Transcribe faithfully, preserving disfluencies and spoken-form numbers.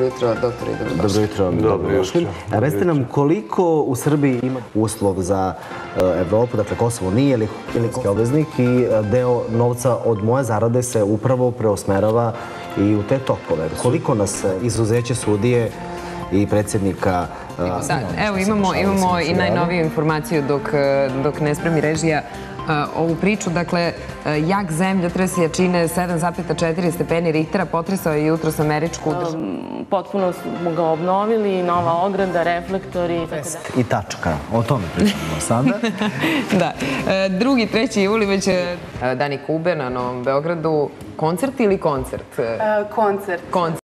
Dobro jutro, doktore, i dobrodošli. Dobro jutro, dobrodošli. Recite nam koliko u Srbiji ima uslov za Evropu, dakle Kosovo nije ili obveznik i deo novca od moje zarade se upravo preusmerava i u te tokove. Koliko nas izuzeće sudije i predsjednika... Evo imamo i najnoviju informaciju dok ne spremi režija ovu priču. Dakle, jak zemljotres jačine sedam zarez četiri stepeni Richtera potresao je jutros američku državu. Potpuno smo ga obnovili, nova ograda, reflektori. I tačka. O tome pričamo sada. Da. Drugi, treći juli već Dani Kube na Novom Beogradu. Koncert ili koncert? Koncert.